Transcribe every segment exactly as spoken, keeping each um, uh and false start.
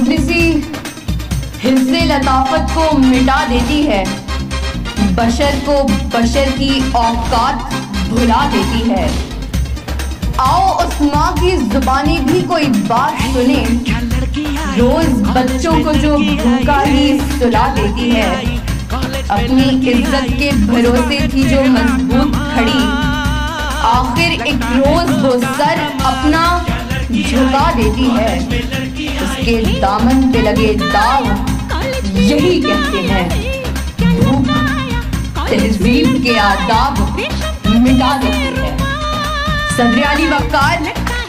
मुफलिसी हिस्से लताफत को मिटा देती है, बशर को बशर की औकात भुला देती है। आओ उस माँ की जुबानी भी कोई बात सुने, रोज बच्चों को जो भूखा ही सुला देती है। अपनी इज्जत के भरोसे थी जो मजबूत खड़ी, आखिर एक रोज वो सर अपना झुका देती है। उसके दामन पे लगे दाग यही कहते हैं, भूख तहजीब के आदाब मिटा देती है। सदर अली वक़ार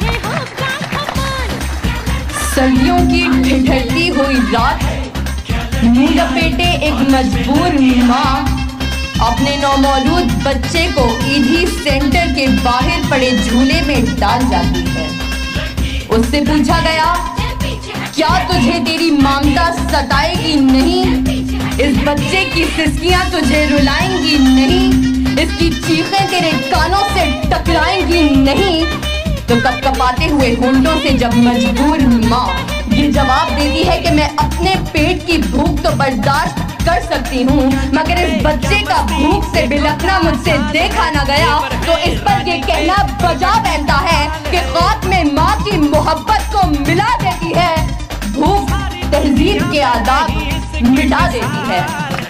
सर्दियों की ठिठुरती हुई रात, मुंह लपेटे एक मजबूर माँ अपने नौमौलूद बच्चे को ईदी सेंटर के बाहर पड़े झूले में डाल जाती है। उससे पूछा गया, क्या तुझे तेरी ममता सताएगी नहीं? इस बच्चे की सिसकियां तुझे रुलाएंगी नहीं? इसकी चीखें तेरे कानों से टकराएंगी नहीं? तो कपकपाते हुए होंठों से जब मजबूर माँ ये जवाब देती है कि मैं अपने पेट की भूख तो बर्दाश्त कर सकती हूँ, मगर इस बच्चे का भूख से बिलखना मुझसे देखा न गया, तो इस पर ये कहना बजा बैठता है कि खाक में माँ की मोहब्बत को मिला देती है, भूख तहजीब के आदाब मिटा देती है।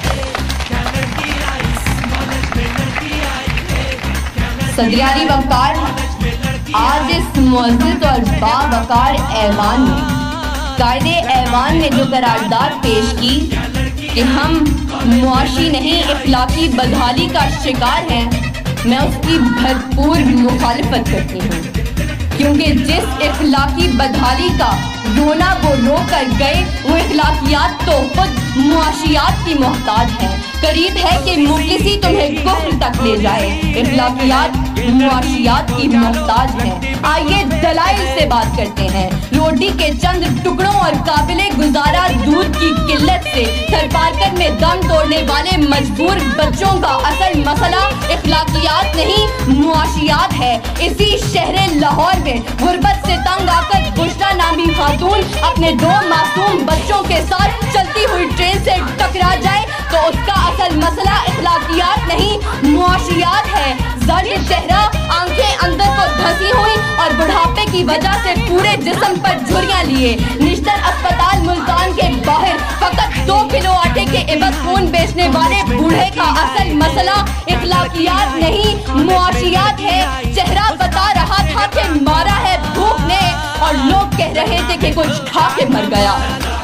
सदर अली वक़ार आज इस मुअज़्ज़ज़ और बावक़ार ऐवान में कायदे ऐवान में जो करारदाद पेश की कि हम मुआशी नहीं इखलाकी बदहाली का शिकार हैं, मैं उसकी भरपूर मुखालिफत करती हूँ, क्योंकि जिस इखलाकी बदहाली का रोना वो रो कर गए, वो इखलाकियात तो खुद मुआशियात की मोहताज है। करीब है कि मुफलिसी तुम्हें कुफ्र तक ले जाए, इखलाकियात मुआशियात की मोहताज है। आइए दलाइल से बात करते हैं। रोटी के चंद टुकड़ों और काबिले गुजारा दूध की किल्लत से थरपारकर में दम तोड़ने वाले मजबूर बच्चों का असल मसला इखलाकियात नहीं मुआशियात है। इसी शहर लाहौर में गुर्बत से तंग आकर बुशरा नामी खातून अपने दो मासूम बच्चों के साथ चलती हुई ट्रेन से टकरा जाए तो उसका असल मसला इखलाकियात नहीं मुआशियात है। जर्द चेहरा, आंखें अंदर को धंसी हुई और बुढ़ापे की वजह से पूरे जिस्म पर झुर्रियां लिए, निश्तर अस्पताल मुल्तान के बाहर फकत दो किलो आटे के इवज खून बेचने वाले बूढ़े का असल मसला इखलाकियात नहीं मुआशियात है। चेहरा बता रहा था कि मारा है भूख ने और लोग कह रहे थे कि कुछ खा के मर गया।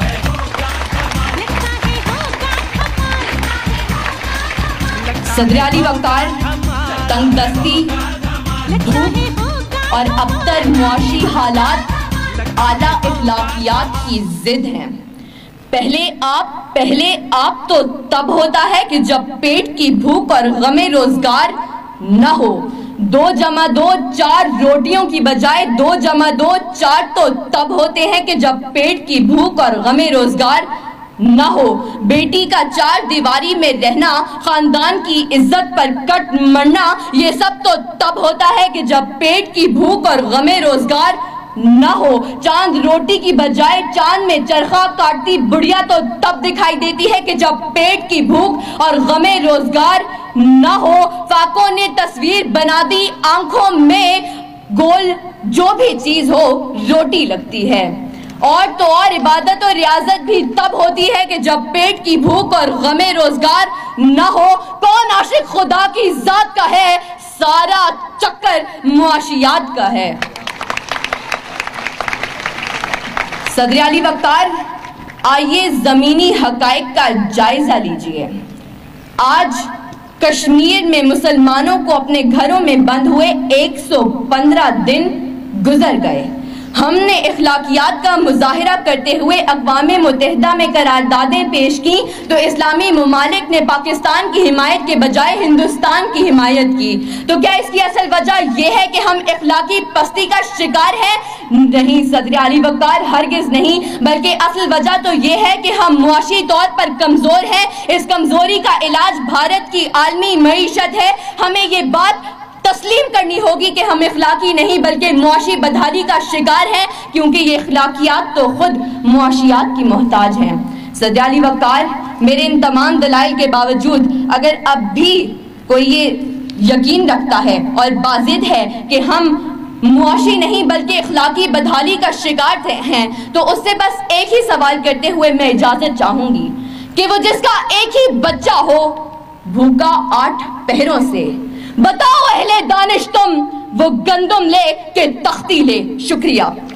सदर अली वक़ार तंगदस्ती, भूख और अबतर मुआशी हालात आला इखलाकियात की जिद हैं। पहले आप पहले आप तो तब होता है कि जब पेट की भूख और गमे रोजगार न हो। दो जमा दो चार रोटियों की बजाय दो जमा दो चार तो तब होते हैं कि जब पेट की भूख और गमे रोजगार न हो। बेटी का चार दीवारी में रहना, खानदान की इज्जत पर कट मरना, ये सब तो तब होता है कि जब पेट की भूख और गमे रोजगार न हो। चांद रोटी की बजाय चांद में चरखा काटती बुढ़िया तो तब दिखाई देती है कि जब पेट की भूख और गमे रोजगार न हो। फाकों ने तस्वीर बना दी आंखों में, गोल जो भी चीज हो रोटी लगती है। और तो और इबादत और रियाजत भी तब होती है कि जब पेट की भूख और गमे रोजगार न हो। कौन आशिक खुदा की जात का है, सारा चक्कर मुआशियात का है। सदर अली वक़ार आइए जमीनी हकाइक का जायजा लीजिए। आज कश्मीर में मुसलमानों को अपने घरों में बंद हुए एक सौ पंद्रह दिन गुजर गए। हमने इखलाकियात का मुजाहिरा करते हुए अक़वाम मुत्तहिदा में करारदादें पेश की तो इस्लामी ममालिक ने पाकिस्तान की हिमायत के बजाय हिंदुस्तान की हिमायत की। तो क्या इसकी असल वजह यह है कि हम इखलाकी पस्ती का शिकार हैं? नहीं सदर अली वक़ार, हरगिज़ नहीं, बल्कि असल वजह तो यह है कि हम मुआशी तौर पर कमज़ोर हैं। इस कमज़ोरी का इलाज भारत की आलमी मईशत है। हमें ये बात تسلیم کرنی ہوگی کہ ہم اخلاقی نہیں بلکہ معاشی بدحالی کا شکار ہیں، کیونکہ یہ اخلاقیات تو خود معاشیات کی محتاج ہیں۔ صدر علی وقار، میرے ان تمام دلائل کے باوجود اگر اب بھی کوئی یہ یقین رکھتا ہے اور باضد ہے کہ ہم معاشی نہیں بلکہ اخلاقی بدحالی کا شکار ہیں، تو اس سے بس ایک ہی سوال کرتے ہوئے میں اجازت چاہوں گی کہ وہ جس کا ایک ہی بچہ ہو بھوکا آٹھ پہروں سے، بتاؤ اہل دانش تم وہ گندم لے کہ تختی لے۔ شکریہ۔